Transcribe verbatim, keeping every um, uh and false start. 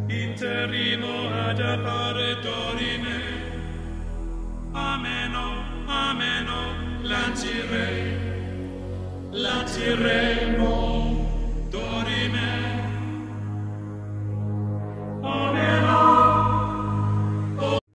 interrimo ad appare dorime. Ameno, ameno, lancirei, lanciremo